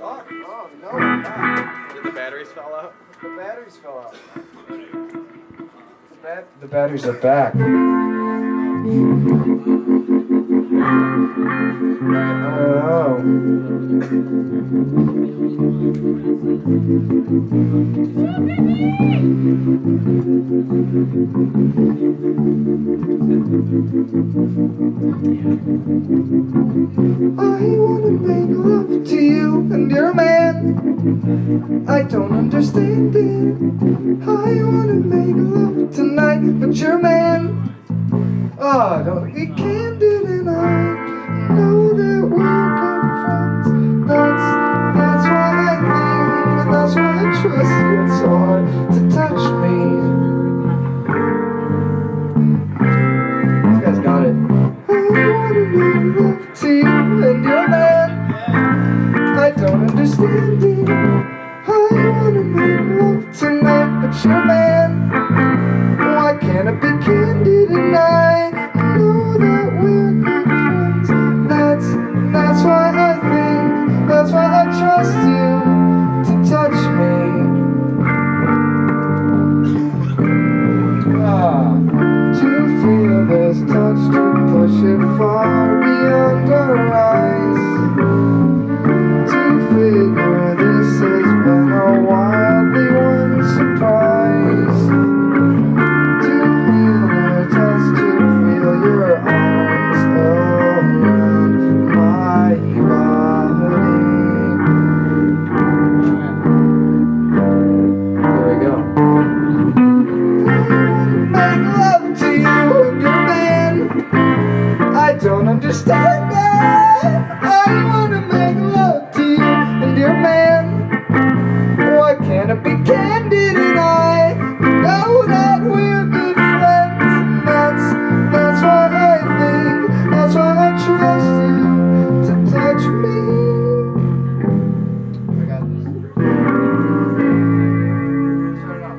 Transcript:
Oh, no, I'm back. Did the batteries fall out? The batteries fell out. The batteries are back. I wanna make love to you and your man. I don't understand it. I wanna make love tonight, but your man. Oh, don't be candid, and I know that we're good friends. That's why I think, and that's why I trust you. It's so hard to touch me. This guy's got it. I wanna make love to you and your man. I don't understand it. I wanna make love tonight, but your man. Why can't I be candid, and I know that we're good friends. That's why I think, that's why I trust you to touch me. To feel this touch, to push it far beyond our eyes. To figure this has been a wildly one surprise. To feel your touch, to feel your arms around my body. Here we go. Make love to you and your man. I don't understand it. I wanna make love to you and your man. Why can't I be candid, and I know that we're good friends. That's why I think, that's why I trust you to touch me. I got this. Turn it up.